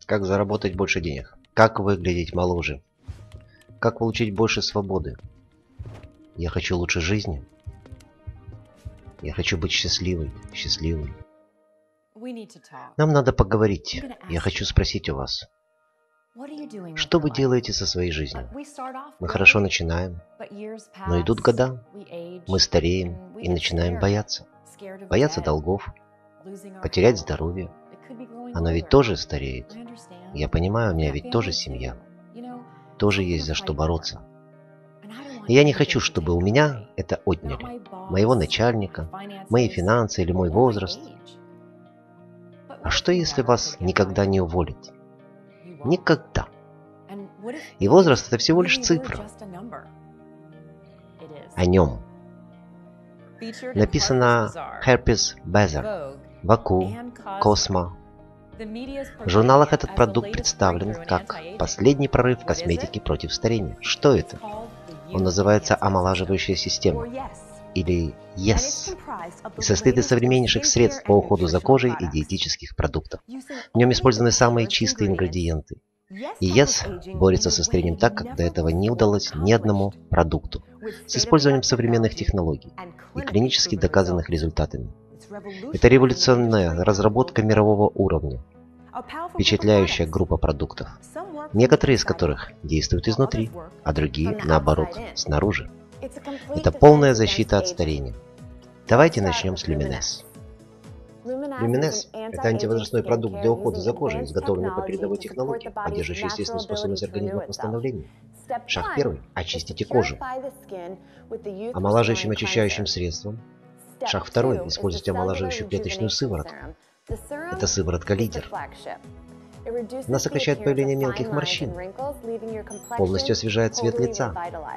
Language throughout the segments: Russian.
Как заработать больше денег? Как выглядеть моложе? Как получить больше свободы? Я хочу лучшей жизни. Я хочу быть счастливой. Нам надо поговорить. Я хочу спросить у вас. Что вы делаете со своей жизнью? Мы хорошо начинаем, но идут года, мы стареем и начинаем бояться. Бояться долгов, потерять здоровье. Оно ведь тоже стареет. Я понимаю, у меня ведь тоже семья. Тоже есть за что бороться. И я не хочу, чтобы у меня это отняли. Моего начальника, мои финансы или мой возраст. А что, если вас никогда не уволят? Никогда. И возраст – это всего лишь цифра. О нем написано Harper's Bazaar, Vogue, Cosmo. В журналах этот продукт представлен как последний прорыв косметики против старения. Что это? Он называется омолаживающая система, или YES, и состоит из современнейших средств по уходу за кожей и диетических продуктов. В нем использованы самые чистые ингредиенты. И YES борется со старением так, как до этого не удалось ни одному продукту, с использованием современных технологий и клинически доказанных результатами. Это революционная разработка мирового уровня, впечатляющая группа продуктов, некоторые из которых действуют изнутри, а другие, наоборот, снаружи. Это полная защита от старения. Давайте начнем с Luminess. Luminess – это антивозрастной продукт для ухода за кожей, изготовленный по передовой технологии, поддерживающий естественную способность организма к восстановлению. Шаг первый – очистите кожу омолаживающим очищающим средством. Шаг второй – используйте омолаживающую клеточную сыворотку. Это сыворотка-лидер. Она сокращает появление мелких морщин, полностью освежает цвет лица.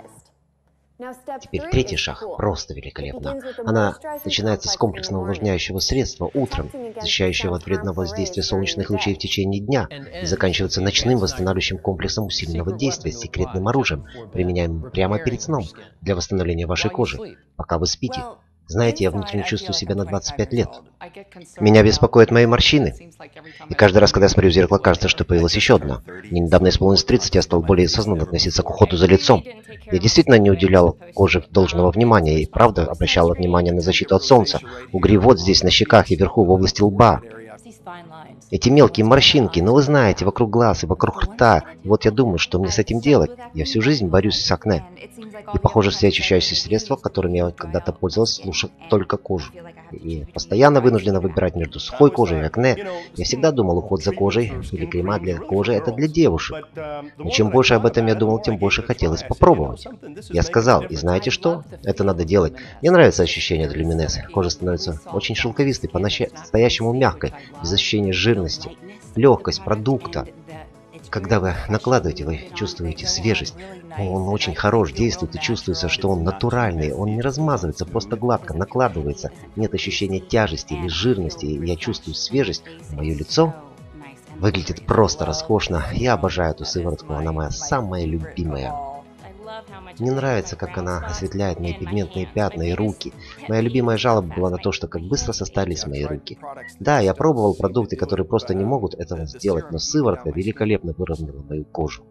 Теперь третий шаг просто великолепно. Она начинается с комплексного увлажняющего средства утром, защищающего от вредного воздействия солнечных лучей в течение дня, и заканчивается ночным восстанавливающим комплексом усиленного действия с секретным оружием, применяемым прямо перед сном для восстановления вашей кожи, пока вы спите. Знаете, я внутренне чувствую себя на 25 лет. Меня беспокоят мои морщины. И каждый раз, когда я смотрю в зеркало, кажется, что появилась еще одна. Мне недавно исполнилось 30, я стал более осознанно относиться к уходу за лицом. Я действительно не уделял коже должного внимания и, правда, обращал внимание на защиту от солнца. Угри вот здесь, на щеках и вверху, в области лба. Эти мелкие морщинки, ну вы знаете, вокруг глаз и вокруг рта. И вот я думаю, что мне с этим делать. Я всю жизнь борюсь с акне. И, похоже, все очищающие средства, которыми я когда-то пользовался, слушают только кожу. И постоянно вынуждена выбирать между сухой кожей и акне. Я всегда думал, уход за кожей или крема для кожи – это для девушек. Но чем больше об этом я думал, тем больше хотелось попробовать. Я сказал, и знаете что? Это надо делать. Мне нравится ощущение от Luminess. Кожа становится очень шелковистой, по-настоящему мягкой, без ощущения жирности, легкость продукта. Когда вы накладываете, вы чувствуете свежесть. Он очень хорош, действует и чувствуется, что он натуральный. Он не размазывается, просто гладко накладывается. Нет ощущения тяжести или жирности. Я чувствую свежесть. Мое лицо выглядит просто роскошно. Я обожаю эту сыворотку. Она моя самая любимая. Мне нравится, как она осветляет мои пигментные пятна и руки. Моя любимая жалоба была на то, что как быстро состарились мои руки. Да, я пробовал продукты, которые просто не могут этого сделать, но сыворотка великолепно выровняла мою кожу.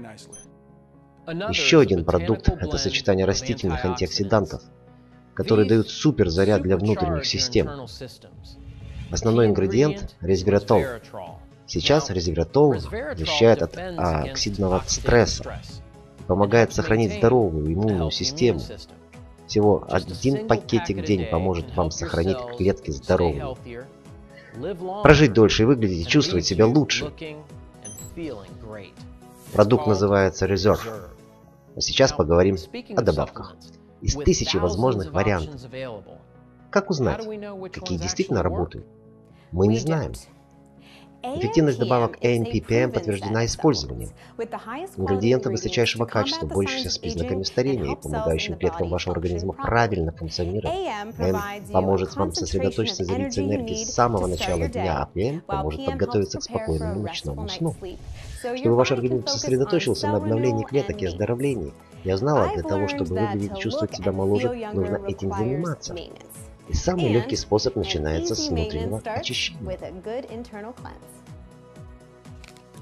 Еще один продукт – это сочетание растительных антиоксидантов, которые дают супер заряд для внутренних систем. Основной ингредиент – резвератол. Сейчас резвератол защищает от оксидного стресса. Помогает сохранить здоровую иммунную систему. Всего один пакетик в день поможет вам сохранить клетки здоровыми, прожить дольше и выглядеть и чувствовать себя лучше. Продукт называется Reserve. А сейчас поговорим о добавках. Из тысячи возможных вариантов. Как узнать, какие действительно работают? Мы не знаем. Эффективность добавок AMP-PM подтверждена использованием. Ингредиенты высочайшего качества, борющиеся с признаками старения и помогающим клеткам вашего организма правильно функционировать. AM поможет вам сосредоточиться и зарядиться энергией с самого начала дня, а PM поможет подготовиться к спокойному ночному сну. Чтобы ваш организм сосредоточился на обновлении клеток и оздоровлении, я знала, для того, чтобы выглядеть и чувствовать себя моложе, нужно этим заниматься. И самый легкий способ начинается с внутреннего очищения.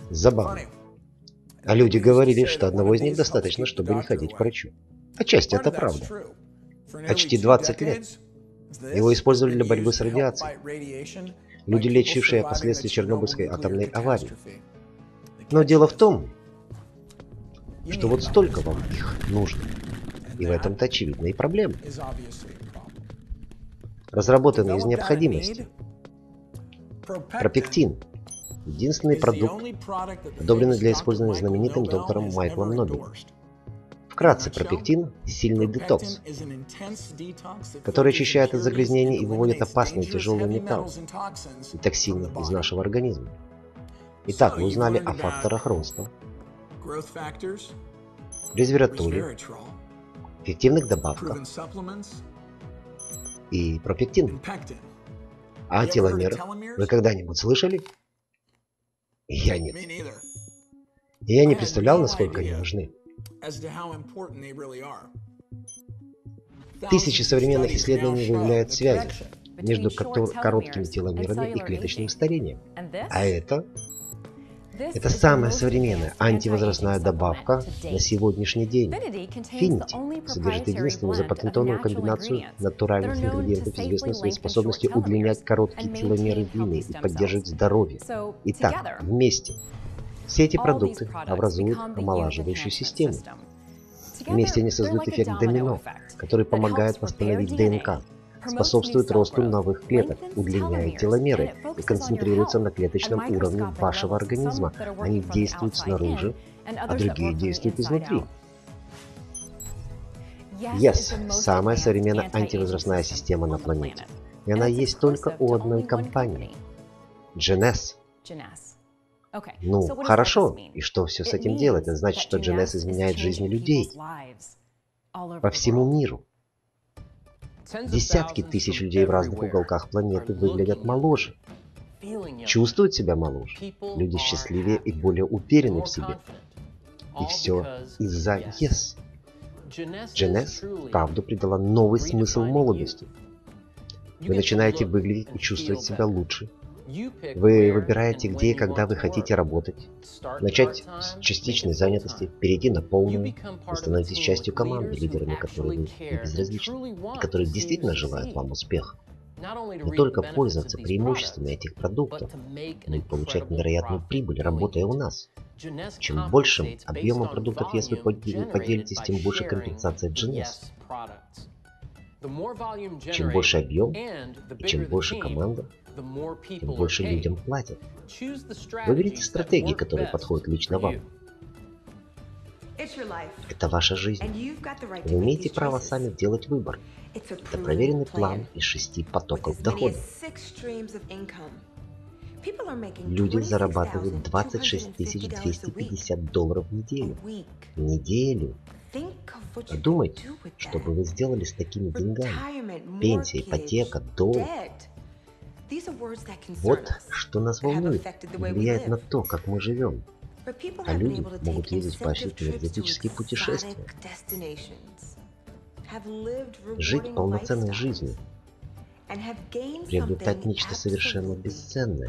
Забавно. А люди говорили, что одного из них достаточно, чтобы не ходить к врачу. Отчасти это правда. Почти 20 лет. Его использовали для борьбы с радиацией. Люди, лечившие последствия Чернобыльской атомной аварии. Но дело в том, что вот столько вам их нужно. И в этом-то очевидна и проблема. Разработанный из необходимости. Пропектин. Единственный продукт, одобренный для использования знаменитым доктором Майклом Нобелем. Вкратце, пропектин – сильный детокс, который очищает от загрязнений и выводит опасные тяжелые металлы и токсины из нашего организма. Итак, вы узнали о факторах роста, резвератроле, эффективных добавках и пропектин. А о теломерах вы когда-нибудь слышали? Я нет. И я не представлял, насколько они важны. Тысячи современных исследований выявляют связи между короткими теломерами и клеточным старением. А это самая современная антивозрастная добавка на сегодняшний день. Finity содержит единственную запатентованную комбинацию натуральных ингредиентов, известную своей способностью удлинять короткие теломеры длины и поддерживать здоровье. Итак, вместе. Все эти продукты образуют омолаживающую систему. Вместе они создают эффект домино, который помогает восстановить ДНК, способствует росту новых клеток, удлиняет теломеры и концентрируется на клеточном уровне вашего организма. Они действуют снаружи, а другие действуют изнутри. Yes, самая современная антивозрастная система на планете. И она есть только у одной компании. Genes. Ну, хорошо. И что все с этим делать? Это значит, что Genes изменяет жизни людей по всему миру. Десятки тысяч людей в разных уголках планеты выглядят моложе, чувствуют себя моложе. Люди счастливее и более уверены в себе. И все из-за Yes. Genes вправду придала новый смысл молодости. Вы начинаете выглядеть и чувствовать себя лучше. Вы выбираете, где и когда вы хотите работать. Начать с частичной занятости, перейти на полную. Вы становитесь частью команды, лидерами которой вы не безразличны, и которые действительно желают вам успеха. Не только пользоваться преимуществами этих продуктов, но и получать невероятную прибыль, работая у нас. Чем большим объемом продуктов Yes вы поделитесь, тем больше компенсация Genes. Чем больше объем, и чем больше команда, тем больше людям платят. Выберите стратегии, которые подходят лично вам. Это ваша жизнь. Вы имеете право сами делать выбор. Это проверенный план из 6 потоков дохода. Люди зарабатывают $26 250 в неделю. В неделю. Подумайте, что бы вы сделали с такими деньгами. Пенсия, ипотека, долг. Вот что нас волнует и влияет на то, как мы живем. А люди могут ездить в поощрительные экзотические путешествия, жить полноценной жизнью, приобретать нечто совершенно бесценное.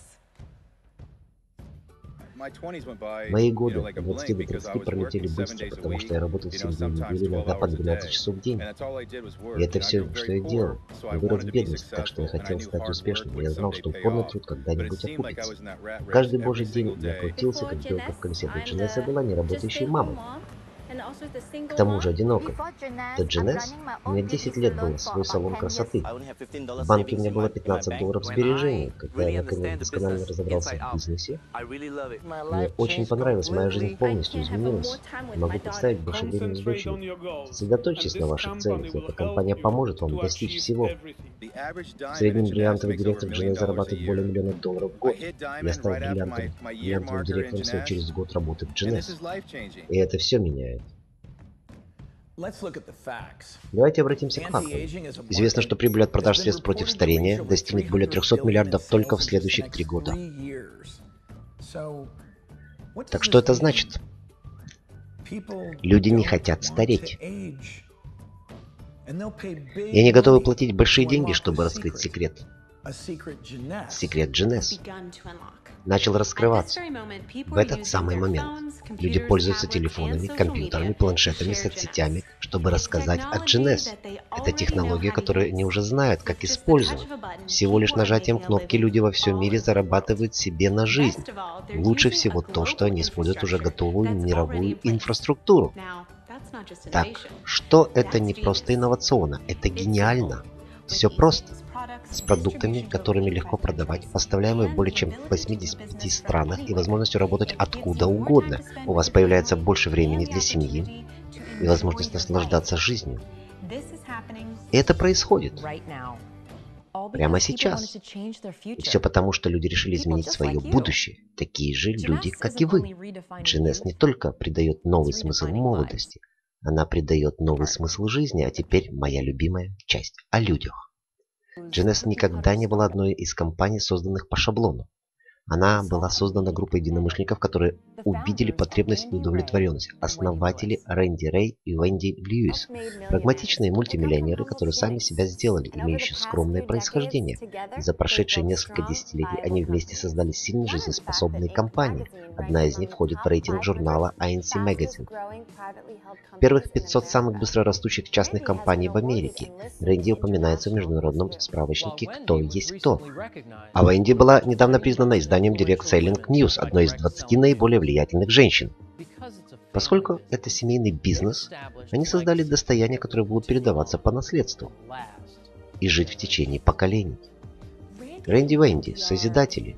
Мои годы от 20 до 30 пролетели быстро, потому что я работал 7 дней в неделю, иногда по 12 часов в день. И это все, что я делал. Я вырос в бедности, так что я хотел стать успешным. Я знал, что упорный труд когда-нибудь окупится. Каждый божий день я крутился, как белка в колесе. Genes была неработающей мамой. К тому же одинокой. До Genes у меня 10 лет был свой салон красоты. В банке у меня было $15 сбережений. Когда я наконец досконально разобрался в бизнесе, мне очень понравилось, моя жизнь полностью изменилась. Могу представить больше времени с дочерью. Сосредоточьтесь на ваших целях, и эта компания поможет вам достичь всего. В среднем бриллиантовый директор Genes зарабатывает более $1 000 000 в год. Я стал бриллиантовым директором всего через год работы в Genes. И это все меняет. Давайте обратимся к фактам. Известно, что прибыль от продаж средств против старения достигнет более 300 миллиардов только в следующих 3 года. Так что это значит? Люди не хотят стареть. И они готовы платить большие деньги, чтобы раскрыть секрет. Секрет Дженес начал раскрываться. В этот самый момент люди пользуются телефонами, компьютерами, планшетами, соцсетями, чтобы рассказать о Дженес. Это технология, которую они уже знают, как использовать. Всего лишь нажатием кнопки люди во всем мире зарабатывают себе на жизнь. Лучше всего то, что они используют уже готовую мировую инфраструктуру. Так, что это не просто инновационно, это гениально. Все просто. С продуктами, которыми легко продавать, поставляемые в более чем 85 странах и возможностью работать откуда угодно. У вас появляется больше времени для семьи и возможность наслаждаться жизнью. И это происходит прямо сейчас. И все потому, что люди решили изменить свое будущее. Такие же люди, как и вы. Дженес не только придает новый смысл молодости, она придает новый смысл жизни, а теперь моя любимая часть о людях. Дженес никогда не была одной из компаний, созданных по шаблону. Она была создана группой единомышленников, которые увидели потребность и удовлетворенность. Основатели Рэнди Рэй и Венди Льюис. Прагматичные мультимиллионеры, которые сами себя сделали, имеющие скромное происхождение. За прошедшие несколько десятилетий они вместе создали сильные жизнеспособные компании. Одна из них входит в рейтинг журнала ANC Magazine. Первых 500 самых быстрорастущих частных компаний в Америке. Рэнди упоминается в международном справочнике «Кто есть кто». А Венди была недавно признана изданием Direct Selling News, одной из 20 наиболее влиятельных женщин. Поскольку это семейный бизнес, они создали достояние, которое будет передаваться по наследству и жить в течение поколений. Рэнди и Венди – созидатели.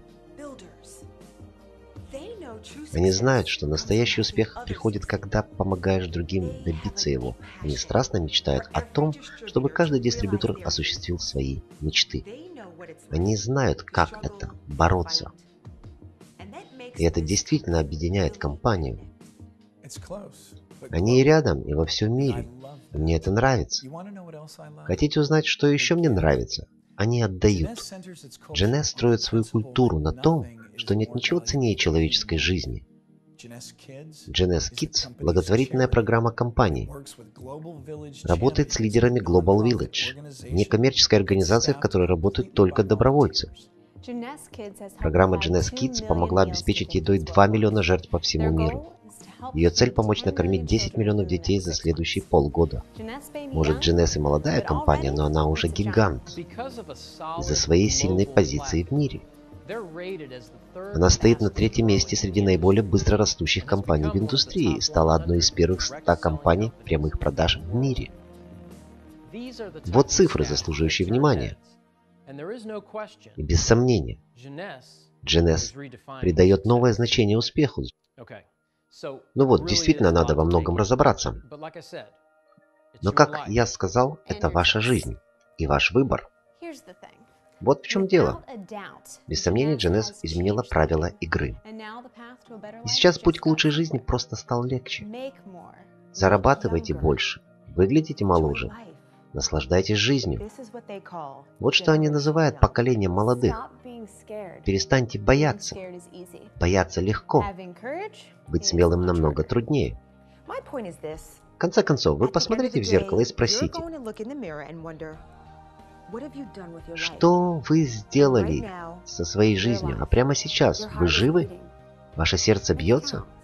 Они знают, что настоящий успех приходит, когда помогаешь другим добиться его. Они страстно мечтают о том, чтобы каждый дистрибьютор осуществил свои мечты. Они знают, как это – бороться. И это действительно объединяет компанию. Они и рядом, и во всем мире. Мне это нравится. Хотите узнать, что еще мне нравится? Они отдают. Дженес строит свою культуру на том, что нет ничего ценнее человеческой жизни. Дженес Kids – благотворительная программа компании. Работает с лидерами Global Village, некоммерческой организации, в которой работают только добровольцы. Программа Дженес Kids помогла обеспечить едой 2 миллиона жертв по всему миру. Ее цель – помочь накормить 10 миллионов детей за следующие полгода. Может, Дженес и молодая компания, но она уже гигант из-за своей сильной позиции в мире. Она стоит на 3-м месте среди наиболее быстро растущих компаний в индустрии и стала одной из первых 100 компаний прямых продаж в мире. Вот цифры, заслуживающие внимания. И без сомнения, Дженес придает новое значение успеху. Ну вот, действительно надо во многом разобраться. Но, как я сказал, это ваша жизнь и ваш выбор. Вот в чем дело. Без сомнения, Дженес изменила правила игры. И сейчас путь к лучшей жизни просто стал легче. Зарабатывайте больше, выглядите моложе, наслаждайтесь жизнью. Вот что они называют поколением молодых. Перестаньте бояться. Бояться легко. Быть смелым намного труднее. В конце концов, вы посмотрите в зеркало и спросите, что вы сделали со своей жизнью? А прямо сейчас вы живы? Ваше сердце бьется?